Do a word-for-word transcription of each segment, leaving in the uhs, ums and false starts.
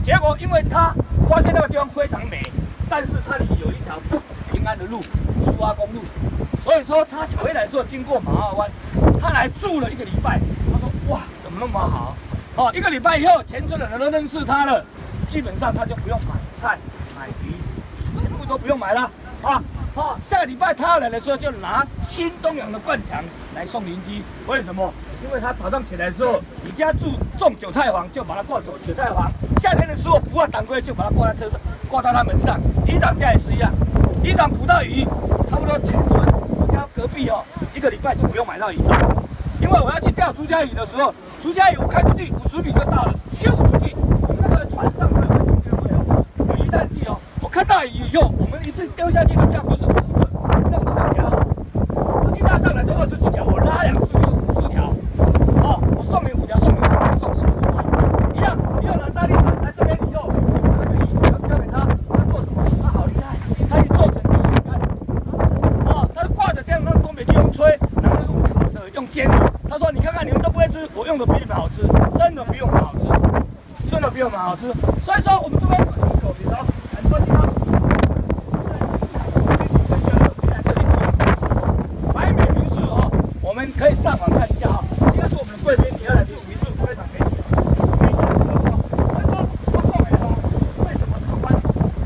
结果因为他发现那个地方非常美，但是它里有一条不平安的路，苏花公路，所以说他回来的时候经过马澳湾，他来住了一个礼拜。他说哇，怎么那么好？哦，一个礼拜以后，全村的人都认识他了，基本上他就不用买菜、买鱼，全部都不用买了啊。哦，下个礼拜他要来的时候，就拿新东阳的灌肠来送邻居。为什么？因为他早上起来的时候，你家住种韭菜黄，就把它挂走韭菜黄；夏天的时候捕到当归，就把它挂在车上，挂到他门上。里长家也是一样，里长捕到鱼，差不多全村我家隔壁哦，一个礼拜就不用买到鱼了。因为我要去钓竹荚鱼的时候，竹荚鱼我开出去五十米就到了，咻出去，我们那个船上会有卫星电会哦，有鱼弹器哦。我看到鱼以后，我们一次丢下去的钓不是五十个，那五十条，一拉上来就二十几条，我拉两次就五十条。哦，我送你五条，送你五条，我送十条，一样。你要拿大力船来这边以后，那个鱼要交给他，他做什么？他好厉害，他可以做成鱼干。哦，他挂着这样，让东北季风吹，然后用烤的，用煎的。他说：“你看看，你们都不会吃，我用的比你们好吃，真的比我们好吃，真的比我们好吃。所以说，我们这边口比较很多地方，百美民宿哦，我们可以上网看一下哈。今天是我们的贵宾，你要来民宿非常便宜。所以说，包括美东为什么台湾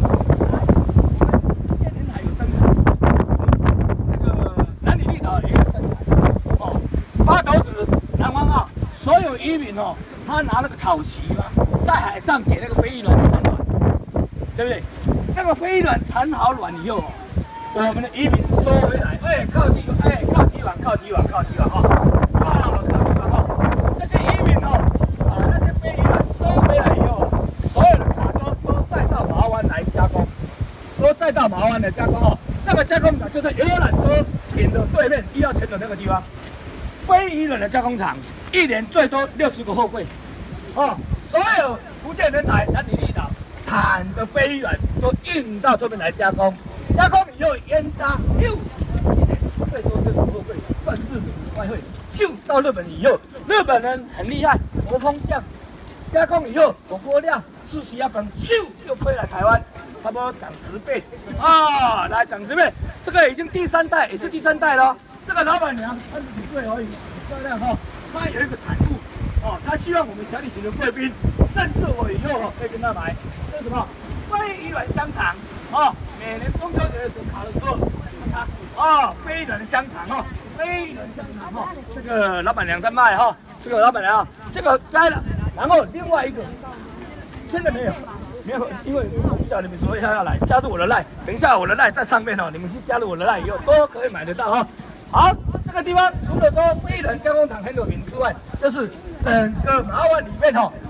天天还有生产，那个南里绿岛也有生产哦。”八斗子、南方澳，所有渔民哦，他拿那个草席嘛，在海上给那个飞鱼卵产卵，对不对？那个飞鱼卵产好卵以后哦，我们的渔民收回来，哎，靠堤，哎，靠堤网，靠堤网，靠堤网哈，啊，靠堤网哈，这些渔民哦，啊，那些飞鱼卵收回来以后，所有的卡车都载到马澳湾来加工，都载到马澳湾来加工哦。那个加工厂就是游览车停的对面一号前的那个地方。飞鱼卵的加工厂一年最多六十个货柜，哦，所有福建人台、南里绿岛产的飞鱼卵都运到这边来加工，加工以后烟渣六十一年最多六十货柜，赚日本外汇，秀到日本以后，日本人很厉害，国风酱加工以后火锅料、四十鸭粉，秀又飞来台湾，差不多涨十倍啊，来涨十倍，这个已经第三代，也是第三代了。这个老板娘三十几岁而已，很漂亮哈。她有一个产物哦，她希望我们小旅行的贵宾认识我以后哦，可以跟她买。这是什么？飞鱼卵香肠哦，每年中秋节的时候烤的时候，它哦，飞鱼卵的香肠哦，飞鱼卵香肠哦，这个老板娘在卖哈，这个老板娘这个摘了，然后另外一个现在没有。没有，因为我不晓得你们说要要来加入我的赖，等一下我的赖在上面哦，你们去加入我的赖以后都可以买得到哈。好，这个地方除了说飞人加工厂很有名之外，就是整个马澳湾里面哦